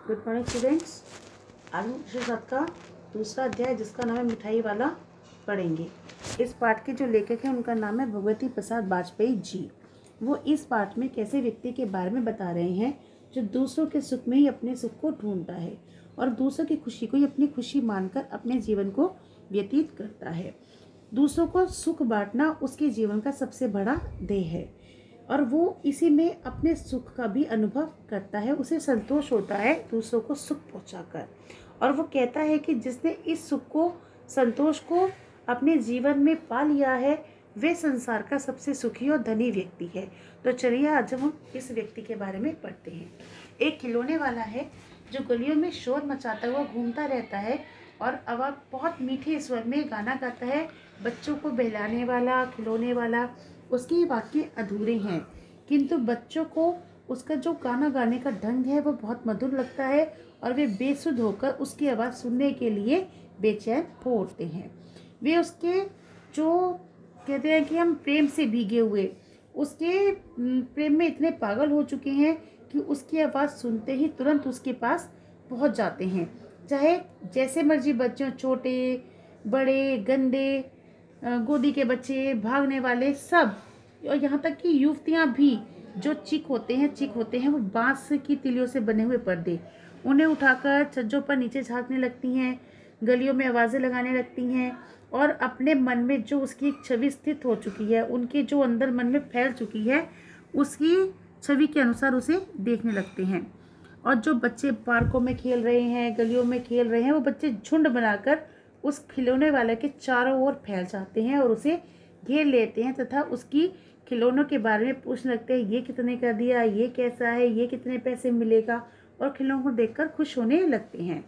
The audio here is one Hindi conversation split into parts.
Good morning students. आज हम विषय 7 का दूसरा अध्याय जिसका नाम है मिठाई वाला पढ़ेंगे। इस पाठ के जो लेखक हैं उनका नाम है भगवती प्रसाद वाजपेयी जी। वो इस पाठ में कैसे व्यक्ति के बारे में बता रहे हैं जो दूसरों के सुख में ही अपने सुख को ढूंढता है और दूसरों की खुशी को ही अपनी खुशी मानकर अपने जीवन को व्यतीत करता है। दूसरों को सुख बांटना उसके जीवन का सबसे बड़ा ध्येय है और वो इसी में अपने सुख का भी अनुभव करता है। उसे संतोष होता है दूसरों को सुख पहुंचाकर और वो कहता है कि जिसने इस सुख को संतोष को अपने जीवन में पा लिया है वे संसार का सबसे सुखी और धनी व्यक्ति है। तो चलिए आज हम इस व्यक्ति के बारे में पढ़ते हैं। एक खिलौने वाला है जो गलियों में शोर मचाता हुआ घूमता रहता है और आवाज़ बहुत मीठे स्वर में गाना गाता है। बच्चों को बहलाने वाला खिलौने वाला उसकी वाक्य अधूरे हैं, किंतु बच्चों को उसका जो गाना गाने का ढंग है वो बहुत मधुर लगता है और वे बेसुध होकर उसकी आवाज़ सुनने के लिए बेचैन हो उठते हैं। वे उसके जो कहते हैं कि हम प्रेम से भीगे हुए उसके प्रेम में इतने पागल हो चुके हैं कि उसकी आवाज़ सुनते ही तुरंत उसके पास पहुंच जाते हैं। चाहे जैसे मर्जी बच्चों, छोटे बड़े गंदे, गोदी के बच्चे, भागने वाले सब, और यहाँ तक कि युवतियाँ भी जो चिक होते हैं वो बांस की तिलियों से बने हुए पर्दे उन्हें उठाकर छज्जों पर नीचे झांकने लगती हैं, गलियों में आवाज़ें लगाने लगती हैं और अपने मन में जो उसकी एक छवि स्थित हो चुकी है, उनके जो अंदर मन में फैल चुकी है उसकी छवि के अनुसार उसे देखने लगते हैं। और जो बच्चे पार्कों में खेल रहे हैं, गलियों में खेल रहे हैं, वो बच्चे झुंड बनाकर उस खिलौने वाले के चारों ओर फैल जाते हैं और उसे घेर लेते हैं तथा उसकी खिलौनों के बारे में पूछने लगते हैं, ये कितने का दिया, ये कैसा है, ये कितने पैसे मिलेगा, और खिलौनों को देखकर खुश होने लगते हैं।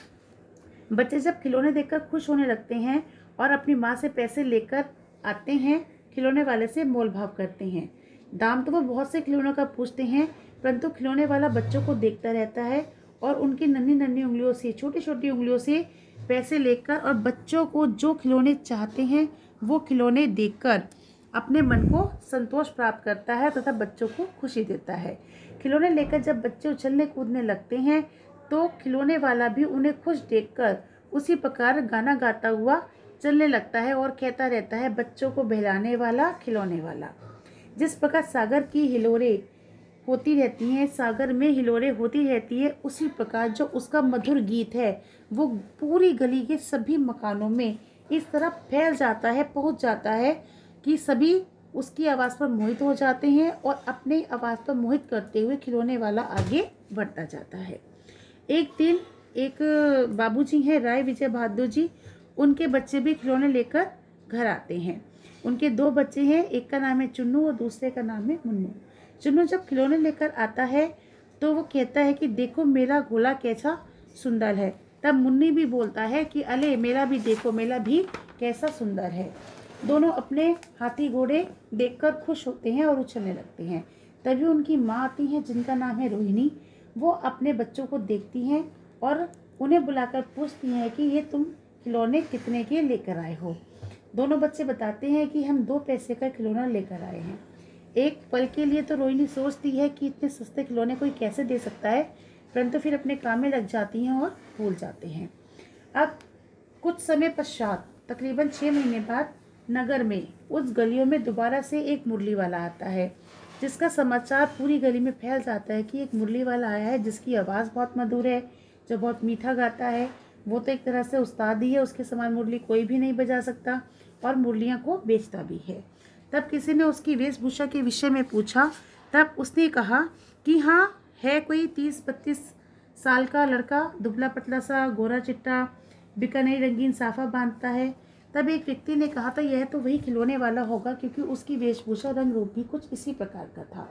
बच्चे जब खिलौने देखकर खुश होने लगते हैं और अपनी माँ से पैसे लेकर आते हैं, खिलौने वाले से मोल भाव करते हैं। दाम तो वो बहुत से खिलौनों का पूछते हैं, परंतु खिलौने वाला बच्चों को देखता रहता है और उनकी नन्ही नन्ही उंगलियों से, छोटी छोटी उंगलियों से पैसे लेकर और बच्चों को जो खिलौने चाहते हैं वो खिलौने देकर अपने मन को संतोष प्राप्त करता है तथा बच्चों को खुशी देता है। खिलौने लेकर जब बच्चे उछलने कूदने लगते हैं तो खिलौने वाला भी उन्हें खुश देखकर उसी प्रकार गाना गाता हुआ चलने लगता है और कहता रहता है, बच्चों को बहलाने वाला खिलौने वाला। जिस प्रकार सागर की हिलोरे होती रहती हैं, सागर में हिलोरे होती रहती है, उसी प्रकार जो उसका मधुर गीत है वो पूरी गली के सभी मकानों में इस तरह फैल जाता है, पहुंच जाता है कि सभी उसकी आवाज़ पर मोहित हो जाते हैं और अपनी आवाज़ पर मोहित करते हुए खिलौने वाला आगे बढ़ता जाता है। एक दिन एक बाबूजी हैं राय विजय बहादुर जी, उनके बच्चे भी खिलौने लेकर घर आते हैं। उनके 2 बच्चे हैं, एक का नाम है चुन्नू और दूसरे का नाम है मुन्नू। चुन्नू जब खिलौने लेकर आता है तो वो कहता है कि देखो मेरा घोड़ा कैसा सुंदर है। तब मुन्नी भी बोलता है कि अले मेरा भी देखो, मेरा भी कैसा सुंदर है। दोनों अपने हाथी घोड़े देखकर खुश होते हैं और उछलने लगते हैं। तभी उनकी माँ आती है जिनका नाम है रोहिणी। वो अपने बच्चों को देखती हैं और उन्हें बुलाकर पूछती हैं कि ये तुम खिलौने कितने के लेकर आए हो। दोनों बच्चे बताते हैं कि हम 2 पैसे का खिलौना लेकर आए हैं। एक पल के लिए तो रोहिणी सोचती है कि इतने सस्ते खिलौने कोई कैसे दे सकता है, परंतु फिर अपने काम में लग जाती हैं और भूल जाते हैं। अब कुछ समय पश्चात तकरीबन 6 महीने बाद नगर में उस गलियों में दोबारा से एक मुरली वाला आता है, जिसका समाचार पूरी गली में फैल जाता है कि एक मुरली वाला आया है जिसकी आवाज़ बहुत मधुर है, जो बहुत मीठा गाता है। वो तो एक तरह से उस्ताद ही है, उसके समान मुरली कोई भी नहीं बजा सकता और मुरलियाँ को बेचता भी है। तब किसी ने उसकी वेशभूषा के विषय में पूछा, तब उसने कहा कि हाँ है कोई 30-32 साल का लड़का, दुबला पतला सा, गोरा चिट्टा, बीकानेरी रंगीन साफा बांधता है। तब एक व्यक्ति ने कहा था यह तो वही खिलौने वाला होगा, क्योंकि उसकी वेशभूषा रंग रूप भी कुछ इसी प्रकार का था।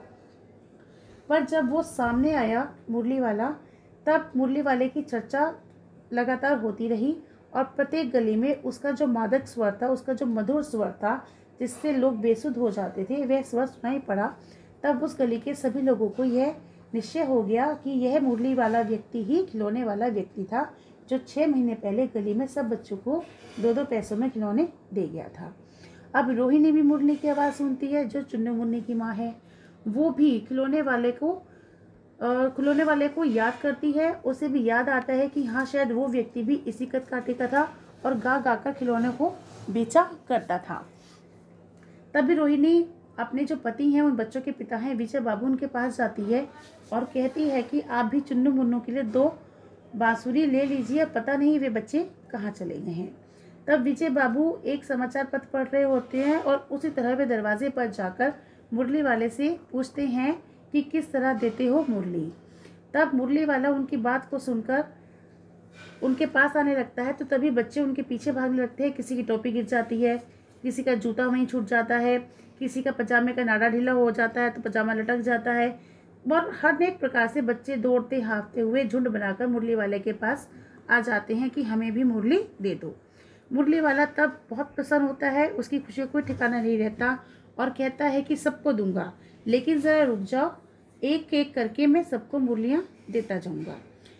पर जब वो सामने आया मुरली वाला, तब मुरली वाले की चर्चा लगातार होती रही और प्रत्येक गली में उसका जो मादक स्वर था, उसका जो मधुर स्वर था जिससे लोग बेसुध हो जाते थे, वह स्वर सुनाई पड़ा। तब उस गली के सभी लोगों को यह निश्चय हो गया कि यह मुरली वाला व्यक्ति ही खिलौने वाला व्यक्ति था जो 6 महीने पहले गली में सब बच्चों को 2-2 पैसों में खिलौने दे गया था। अब रोहिणी भी मुरली की आवाज़ सुनती है, जो चुन्नू मुन्नी की माँ है। वो भी खिलौने वाले को खिलौने वाले को याद करती है। उसे भी याद आता है कि हाँ शायद वो व्यक्ति भी इसी कद काटे का था और गा गा कर खिलौने को बेचा करता था। तभी रोहिणी अपने जो पति हैं, उन बच्चों के पिता हैं विजय बाबू, उनके पास जाती है और कहती है कि आप भी चुन्नू मुन्नू के लिए 2 बांसुरी ले लीजिए, पता नहीं वे बच्चे कहाँ चले गए हैं। तब विजय बाबू एक समाचार पत्र पढ़ रहे होते हैं और उसी तरह वे दरवाजे पर जाकर मुरली वाले से पूछते हैं कि किस तरह देते हो मुरली। तब मुरली वाला उनकी बात को सुनकर उनके पास आने लगता है, तो तभी बच्चे उनके पीछे भागने लगते हैं। किसी की टोपी गिर जाती है, किसी का जूता वहीं छूट जाता है, किसी का पजामे का नाड़ा ढीला हो जाता है तो पजामा लटक जाता है, और हर एक प्रकार से बच्चे दौड़ते हाँफते हुए झुंड बनाकर मुरली वाले के पास आ जाते हैं कि हमें भी मुरली दे दो। मुरली वाला तब बहुत प्रसन्न होता है, उसकी खुशी को कोई ठिकाना नहीं रहता और कहता है कि सबको दूंगा, लेकिन ज़रा रुक जाओ, एक एक करके मैं सबको मुरलियाँ देता जाऊंगा।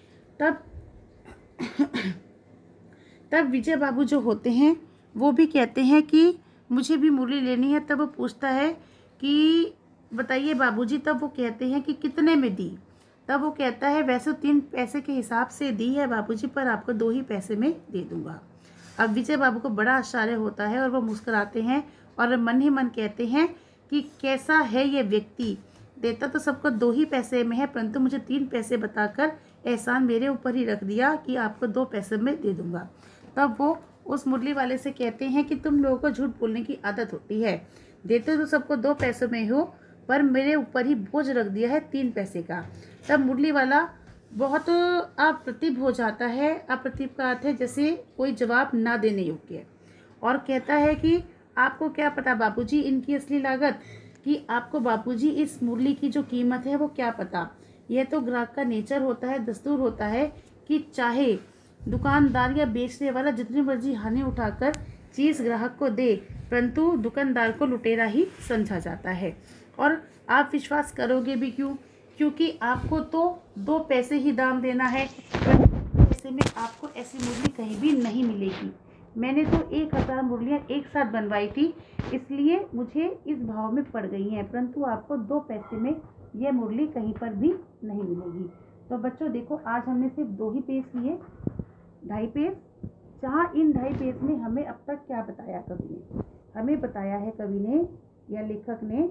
तब विजय बाबू जो होते हैं वो भी कहते हैं कि मुझे भी मुरली लेनी है। तब वो पूछता है कि बताइए बाबूजी। तब वो कहते हैं कि कितने में दी। तब वो कहता है वैसे 3 पैसे के हिसाब से दी है बाबूजी, पर आपको 2 ही पैसे में दे दूंगा। अब विजय बाबू को बड़ा आश्चर्य होता है और वो मुस्कुराते हैं और मन ही मन कहते हैं कि कैसा है ये व्यक्ति, देता तो सबको 2 ही पैसे में है, परंतु मुझे 3 पैसे बताकर एहसान मेरे ऊपर ही रख दिया कि आपको 2 पैसे में दे दूंगा। तब वो उस मुरली वाले से कहते हैं कि तुम लोगों को झूठ बोलने की आदत होती है, देते तो सबको 2 पैसों में हो, पर मेरे ऊपर ही बोझ रख दिया है 3 पैसे का। तब मुरली वाला बहुत अप्रतिभ हो जाता है। अप्रतिभ का अर्थ है जैसे कोई जवाब ना देने योग्य, और कहता है कि आपको क्या पता बाबूजी इनकी असली लागत, कि आपको बाबूजी इस मुरली की जो कीमत है वो क्या पता। यह तो ग्राहक का नेचर होता है, दस्तूर होता है कि चाहे दुकानदार या बेचने वाला जितनी मर्जी हानि उठाकर चीज़ ग्राहक को दे, परंतु दुकानदार को लुटेरा ही समझा जाता है। और आप विश्वास करोगे भी क्यों, क्योंकि आपको तो 2 पैसे ही दाम देना है, पैसे में आपको ऐसी मुरली कहीं भी नहीं मिलेगी। मैंने तो 1000 मुरलियाँ एक साथ बनवाई थी, इसलिए मुझे इस भाव में पड़ गई हैं, परंतु आपको 2 पैसे में यह मुरली कहीं पर भी नहीं मिलेगी। तो बच्चों देखो, आज हमने सिर्फ 2 ही पेज लिए, 2.5 पेज, जहाँ इन 2.5 पेज में हमें अब तक क्या बताया कवि ने। हमें बताया है कवि ने या लेखक ने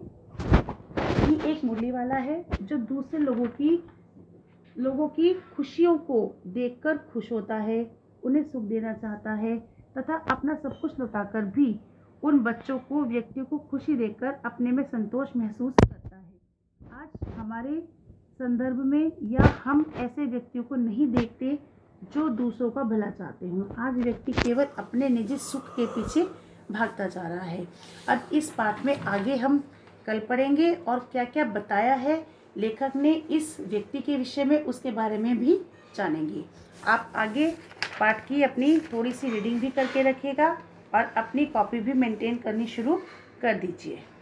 कि एक मुरली वाला है जो दूसरे लोगों की खुशियों को देखकर खुश होता है, उन्हें सुख देना चाहता है तथा अपना सब कुछ लौटाकर भी उन बच्चों को, व्यक्तियों को खुशी देकर अपने में संतोष महसूस करता है। आज हमारे संदर्भ में या हम ऐसे व्यक्तियों को नहीं देखते जो दूसरों का भला चाहते हों। आज व्यक्ति केवल अपने निजी सुख के पीछे भागता जा रहा है। अब इस पाठ में आगे हम कल पढ़ेंगे और क्या क्या बताया है लेखक ने इस व्यक्ति के विषय में, उसके बारे में भी जानेंगे। आप आगे पाठ की अपनी थोड़ी सी रीडिंग भी करके रखिएगा और अपनी कॉपी भी मेंटेन करनी शुरू कर दीजिए।